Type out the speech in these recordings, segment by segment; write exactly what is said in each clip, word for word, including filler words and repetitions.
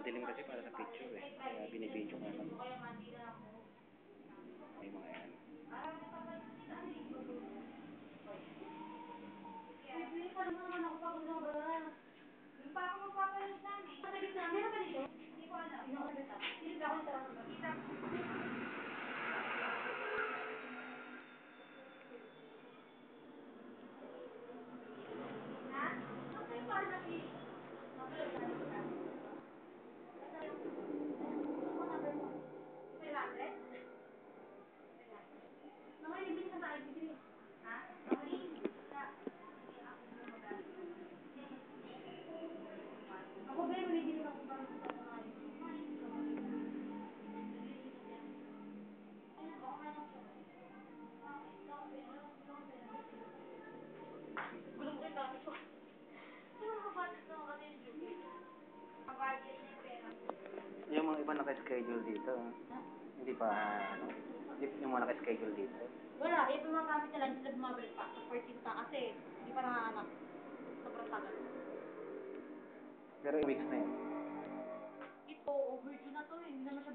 madilim kasi para sa picture eh. Kaya binibidyo ko na lang. May mga yan. Yung mga iba naka-schedule dito. Hindi pa, ano, hindi yung mga naka-schedule dito. Wala, ito mga gamit nila, hindi sila bumabalik pa sa fourteen pa kasi hindi pa nanganak. Sobrang tagal. Pero weeks na yun. Ito, overdue na to eh, hindi naman siya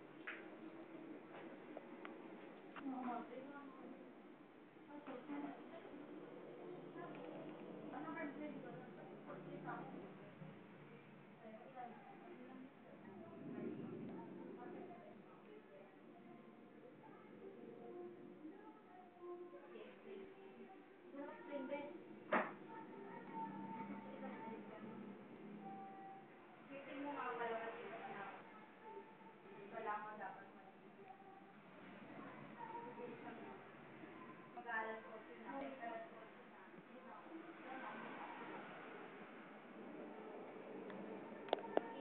bumabalik.